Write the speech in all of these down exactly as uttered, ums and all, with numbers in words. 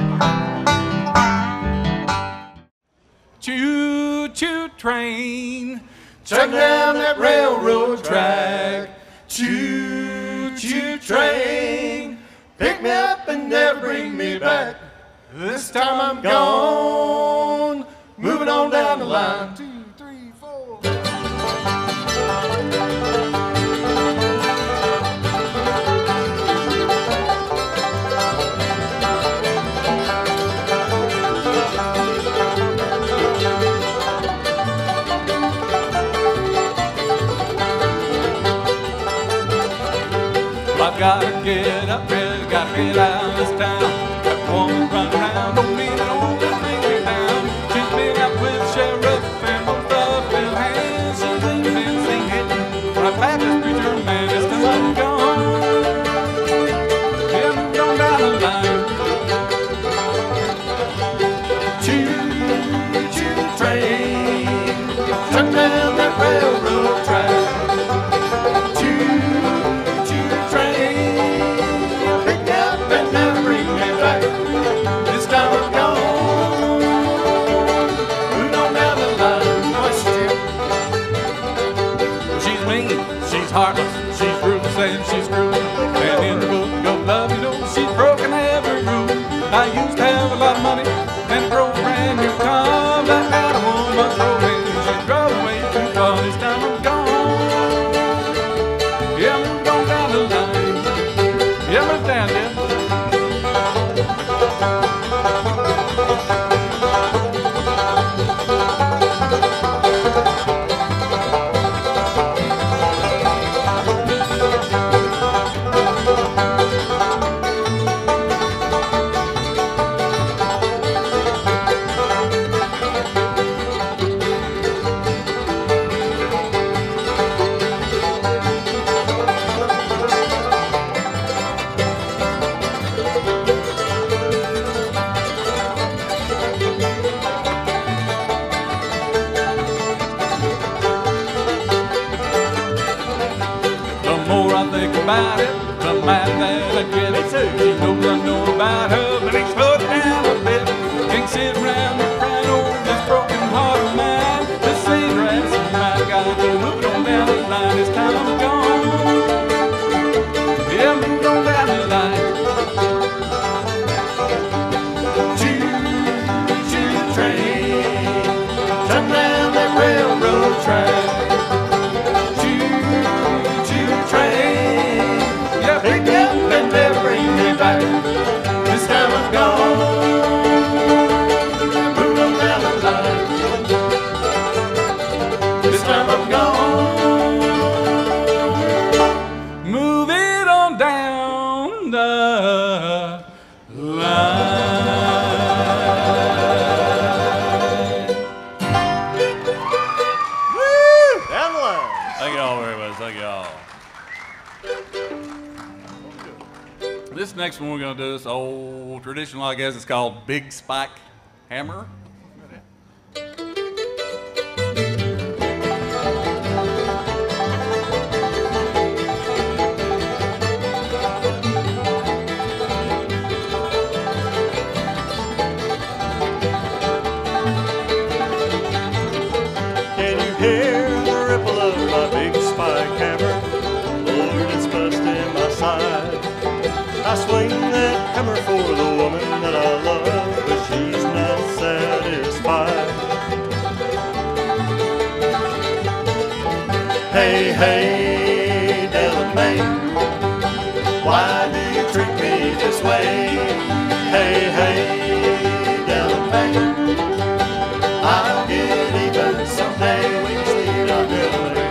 Choo-choo train, chugging down that railroad track. Choo-choo train, pick me up and never bring me back. This time I'm gone, moving on down the line. Two, three, four. I've gotta get up, really gotta get out of this town. That woman run around, don't mean it, don't just bring me down. She's been out with the sheriff and both of them hands. She's ain't been seen hitting for a Baptist preacher man. This time I'm gone, yeah, moved on down the line. Choo-choo train, turn down that railroad track. Heartless, she's ruthless and she's cruel. And in the book of love, you know, she's broken every rule. I used to have a lot of money and drove a brand new car. But I got a woman throwing, she drove away too far. This time I'm gone, yeah, moved on down the line. Yeah, moved down, yeah. About it, the man that I get it too. She knows I know about her, but it's slow down a bit. Can't sit around and crying over this broken heart of mine. This same grass is my God, so moving on down the line. This time I'm gone, yeah, moving on down the line. Choo-choo train, turn down that railroad track. Pick me up and never bring me back. This time I'm gone, moving on down the line. This time I'm gone, moving on down the line. Woo! Down the line. Thank y'all very much. Thank y'all. This next one we're going to do this old traditional, I guess it's called Big Spike Hammer. Can you hear the ripple of my big spike hammer? Lord, it's busting my side. I swing that hammer for the woman that I love, but she's not satisfied. Hey, hey, Della Mae, why do you treat me this way? Hey, hey, Della Mae, I'll get even someday. We can see it on Della Mae.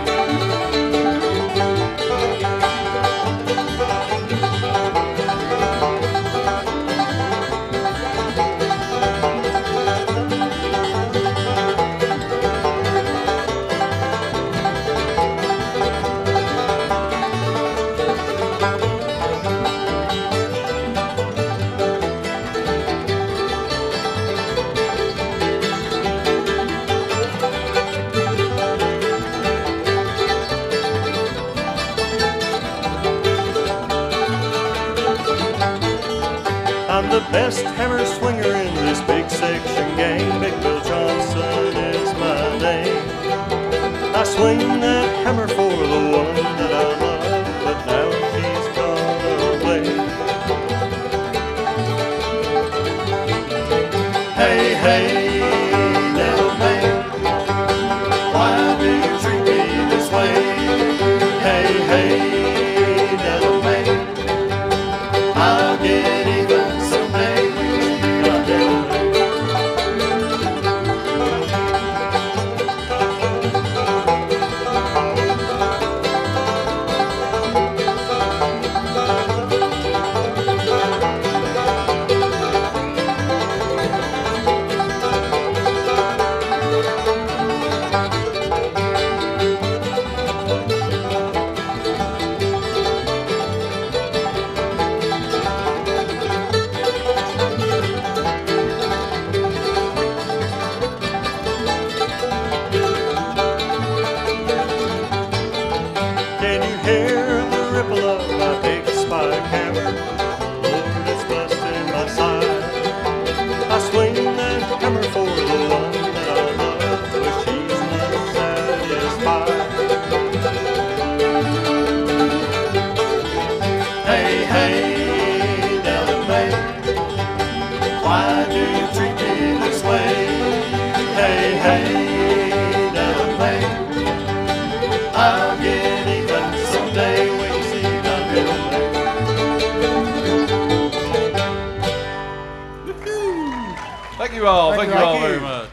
I'm the best hammer swinger in this big section gang. Big Bill Johnson is my name. I swing that hammer for the one that I love, but now she's gone away. Hey, hey, little man, why do you treat me this way? Hey, hey, little man, I'll get even someday when you got little man. Can you hear the ripple of my big spike hammer? Lord, it's busting my side. I swing that hammer for the one that I love, but she's not satisfied. Hey, hey, little man, why do you treat me this way? Hey, hey, little man, I'll get even someday when you see my little man. Thank you all. Thank, Thank you you. all Thank very you. much.